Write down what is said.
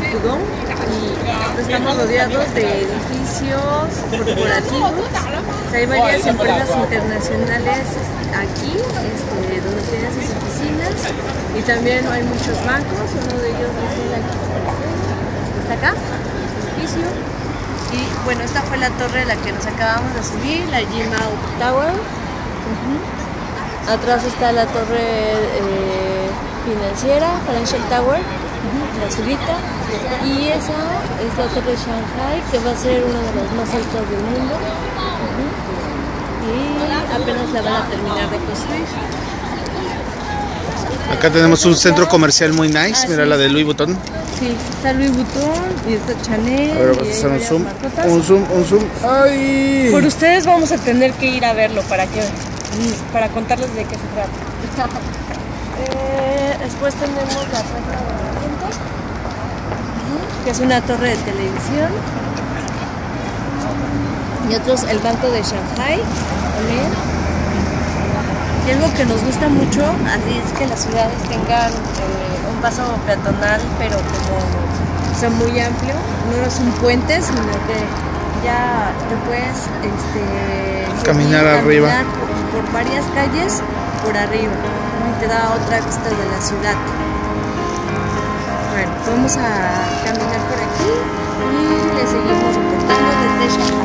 Pudong y estamos rodeados de edificios corporativos. O sea, hay varias empresas internacionales aquí donde tienen sus oficinas y también hay muchos bancos. Uno de ellos es el que está acá, el edificio. Y bueno, esta fue la torre a la que nos acabamos de subir, la Jimao Tower. Atrás está la torre financiera, Financial Tower, la azulita. Y esa es la torre de Shanghai, que va a ser una de las más altas del mundo. Y apenas la van a terminar de construir. Acá tenemos un centro comercial muy nice, mira la de Louis Vuitton. Sí, está Louis Vuitton y está Chanel. A ver, vamos a hacer un zoom. Un zoom. ¡Ay! Por ustedes vamos a tener que ir a verlo para contarles de qué se trata. Después tenemos la Torre de Oriente, que es una torre de televisión. Y otros, el Banco de Shanghai también. Y algo que nos gusta mucho, así es que las ciudades tengan un paso peatonal, pero como sea muy amplio. No es un puente, sino que ya te puedes caminar arriba por varias calles por arriba, ¿no? Y te da otra vista de la ciudad. Bueno, vamos a caminar por aquí y le seguimos reportando desde Shanghai.